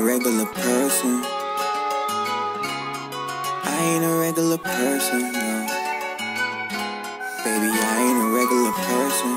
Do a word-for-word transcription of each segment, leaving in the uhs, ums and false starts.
regular person. I ain't a regular person, no. Baby, I ain't a regular person.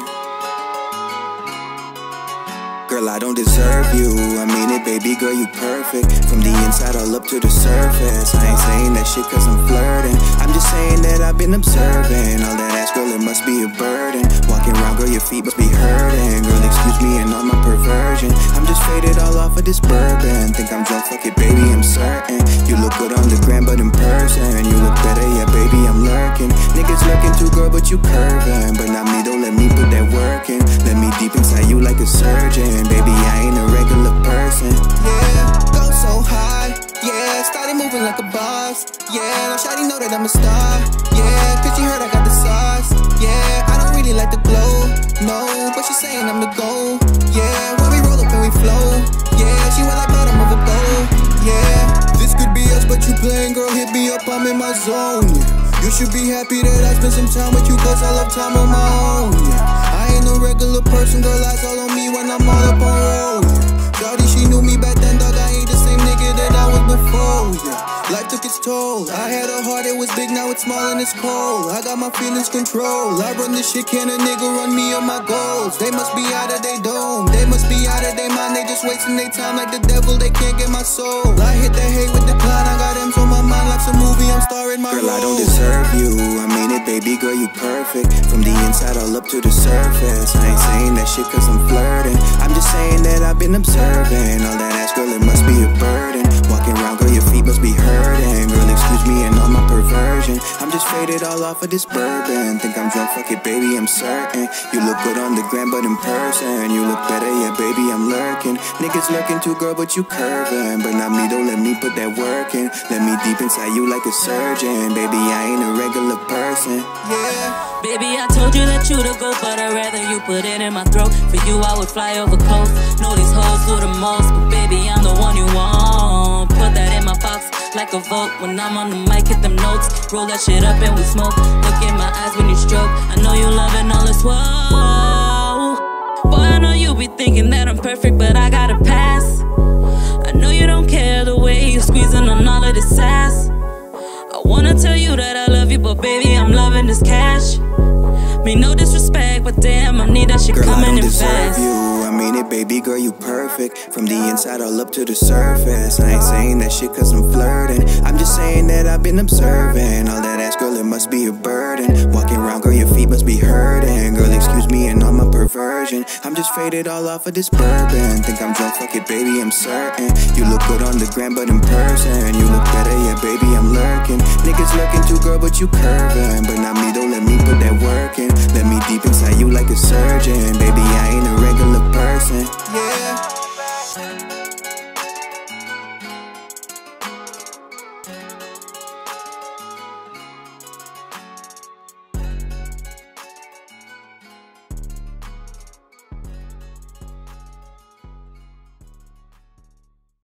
Girl, I don't deserve you, I mean it, baby girl, you perfect. From the inside all up to the surface. I ain't saying that shit cause I'm flirting. I'm just saying that I've been observing all that ass, girl, it must be a burden. Walking around, girl, your feet must be hurting. Girl, excuse me and all my perversion. I'm just faded all off of this bourbon. Think I'm drunk, fuck it, baby, I'm certain. You look good on the gram, but in person you look better, yeah, baby, I'm lurking. Niggas lurking too, girl, but you curving. But not me, don't let me put that work in. Let me deep inside you like a surgeon. Baby, I ain't a regular person. Yeah, go so high. Yeah, started moving like a boss. Yeah, now shawty know that I'm a star. Yeah, cause she heard I got the sauce. Yeah, I don't really like the glow, no, but she saying I'm the goal. Yeah, when we roll up and we flow. Yeah, she went like bottom of a bowl. Yeah, this could be us, but you playing, girl, hit me up, I'm in my zone. Yeah, you should be happy that I spent some time with you, cause I love time on my own. Yeah, I ain't a regular person, girl, eyes all on me when I'm all up on road. Shawty, she knew me back then, dog, I ain't the same nigga that I was before. Yeah, life took its toll. I had a heart, it was big, now it's small and it's cold. I got my feelings controlled. I run this shit, can a nigga run me on my goals? They must be out of their dome, they must be out of their mind. They just wasting their time like the devil, they can't get my soul. I hit that hate with the cloud, I got M's on my mind. Life's a movie, I'm starring my role. Girl, I don't role. deserve you, I mean it, baby girl, you perfect. From the inside all up to the surface. I ain't saying that shit cause I'm flirting. I'm just saying that I've been observing all that ass, girl, it must be a burden. Walking around, girl, your feet must be hurting. Girl, excuse me and all my perversion. I'm just faded all off of this bourbon. Think I'm drunk, fuck it, baby, I'm certain. You look good on the gram, but in person you look better, yeah, baby, I'm lurking. Niggas lurking too, girl, but you curving. But not me, don't let me put that work in. Let me deep inside you like a surgeon. Baby, I ain't a regular person. Yeah. Baby, I told you that you the go, but I'd rather you put it in my throat. For you, I would fly over coast. Know these hoes do the most, but baby, I'm the one you want. Put that in my box like a vote. When I'm on the mic, hit them notes. Roll that shit up and we smoke. Look in my eyes when you stroke. I know you loving all this, whoa. Boy, I know you be thinking that I'm perfect, but I gotta pass. I know you don't care the way you're squeezing on all of this ass. I wanna tell you that I love you, but baby, I'm loving this cash. Mean no disrespect, but damn, I need that shit girl, coming in fast. fast. You, I mean it, baby girl, you perfect. From the inside all up to the surface. I ain't saying that shit cause I'm flirting. I'm just saying that I've been observing all that ass, girl, it must be a burden. Walking around, girl, your feet must be hurting. Girl, excuse me and all my perversion. I'm just faded all off of this bourbon. Think I'm drunk, fuck it, baby, I'm certain. You look good on the gram, but in person you look better, yeah, baby, I'm lurking. Niggas lurking too, girl, but you curving. But not me, don't let me put that work in. Let me deep inside you like a surgeon. Baby, I ain't a regular person. Yeah.